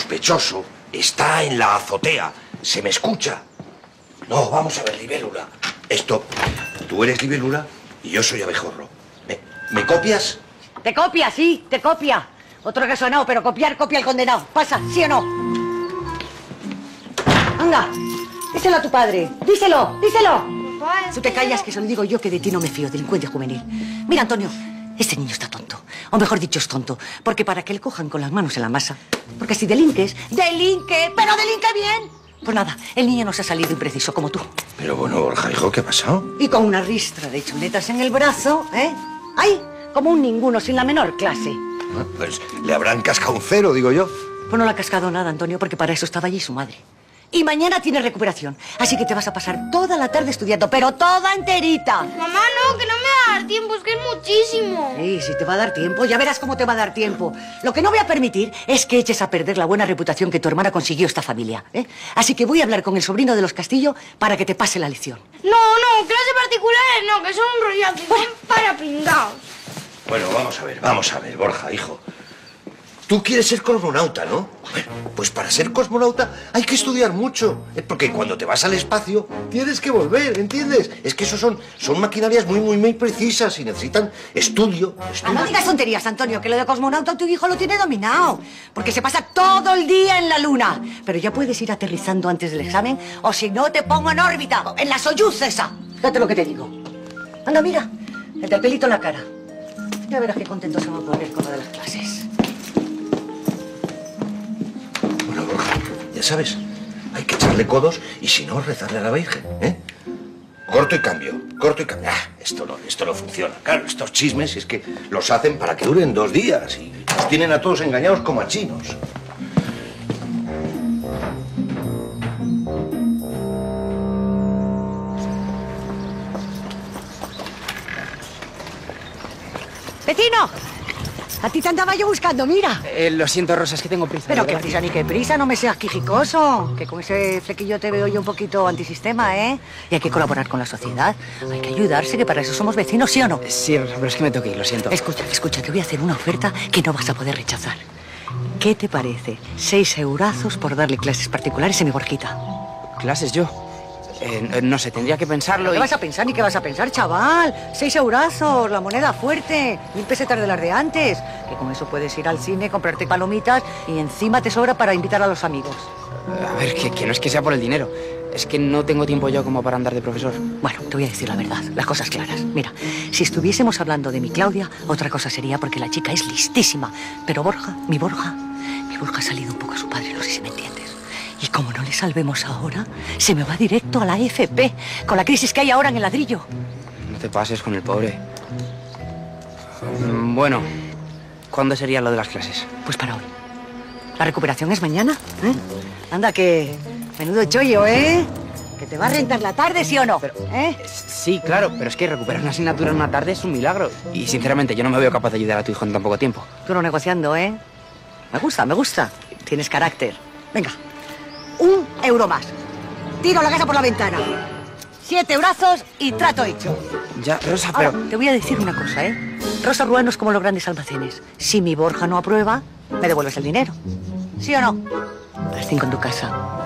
sospechoso está en la azotea. Se me escucha. No, vamos a ver, Libélula. Esto, tú eres Libélula y yo soy abejorro. ¿Me copias? Te copia, sí, te copia. Otro que ha sonado, pero copiar, copia el condenado. Pasa, ¿sí o no? Anda, díselo a tu padre. Díselo, díselo. Papá, Tú te callas, que se lo digo yo, que de ti no me fío, delincuente juvenil. Mira, Antonio, este niño está tonto. O mejor dicho, es tonto. Porque para que le cojan con las manos en la masa. Porque si delinques, delinque, pero delinque bien. Pues nada, el niño nos ha salido impreciso como tú. Pero bueno, Borja, hijo, ¿qué ha pasado? Y con una ristra de chuletas en el brazo, ¿eh? ¡Ay! Como un ninguno, sin la menor clase. Pues le habrán cascado un cero, digo yo. Pues no le ha cascado nada, Antonio, porque para eso estaba allí su madre. Y mañana tiene recuperación. Así que te vas a pasar toda la tarde estudiando, pero toda enterita. mamá, no, que no me va a dar tiempo, es que es muchísimo. Sí, si te va a dar tiempo, ya verás cómo te va a dar tiempo. Lo que no voy a permitir es que eches a perder la buena reputación que tu hermana consiguió esta familia, ¿eh? Así que voy a hablar con el sobrino de los Castillo para que te pase la lección. No, clases particulares no, que son un rollazo, son para pringados. Bueno, vamos a ver, Borja, hijo. Tú quieres ser cosmonauta, ¿no? Bueno, pues para ser cosmonauta hay que estudiar mucho. Porque cuando te vas al espacio tienes que volver, ¿entiendes? Es que eso son maquinarias muy precisas y necesitan estudio. No digas tonterías, Antonio, que lo de cosmonauta tu hijo lo tiene dominado. Porque se pasa todo el día en la luna. Pero ya puedes ir aterrizando antes del examen, o si no te pongo en órbita, en la Soyuz esa. Fíjate lo que te digo. Anda, mira, el del pelito en la cara. Ya verás qué contento se va a poner con lo de las clases. Bueno, Borja, ya sabes, hay que echarle codos y si no, rezarle a la Virgen, ¿eh? Corto y cambio, corto y cambio. Esto no funciona. Claro, estos chismes es que los hacen para que duren 2 días y nos tienen a todos engañados como a chinos. ¡Vecino! A ti te andaba yo buscando, mira. Lo siento, Rosa, es que tengo prisa. Pero qué prisa ni qué prisa, no me seas quijicoso. Que con ese flequillo te veo yo un poquito antisistema, ¿eh? Y hay que colaborar con la sociedad. Hay que ayudarse, que para eso somos vecinos, ¿sí o no? Sí, Rosa, pero es que me tengo que ir, lo siento. Escucha, te voy a hacer una oferta que no vas a poder rechazar. ¿Qué te parece? 6 eurazos por darle clases particulares a mi Borjita. ¿Clases yo? No sé, tendría que pensarlo. ¿Qué vas a pensar ni qué vas a pensar, chaval? 6 eurazos, la moneda fuerte, 1000 pesetas de las de antes. Que con eso puedes ir al cine, comprarte palomitas y encima te sobra para invitar a los amigos. A ver, que no es que sea por el dinero. Es que no tengo tiempo yo como para andar de profesor. Bueno, te voy a decir la verdad, las cosas claras. Mira, si estuviésemos hablando de mi Claudia, otra cosa sería porque la chica es listísima. Pero mi Borja ha salido un poco a su padre, no sé si me entiendes. Y como no le salvemos ahora, se me va directo a la FP, con la crisis que hay ahora en el ladrillo. No te pases con el pobre. Bueno, ¿cuándo sería lo de las clases? Pues para hoy. La recuperación es mañana, ¿eh? Anda, que menudo chollo, ¿eh? Que te va a rentar la tarde, ¿sí o no? Pero, ¿eh? Sí, claro, pero es que recuperar una asignatura en una tarde es un milagro. Y sinceramente, yo no me veo capaz de ayudar a tu hijo en tan poco tiempo. Tú no negociando, ¿eh? Me gusta. Tienes carácter. Venga. 1 euro más. Tiro la casa por la ventana. 7 eurazos y trato hecho. Ya, Rosa, pero... Ahora, te voy a decir una cosa, ¿eh? Rosa Ruano es como los grandes almacenes. Si mi Borja no aprueba, me devuelves el dinero. ¿Sí o no? A las 5 en tu casa.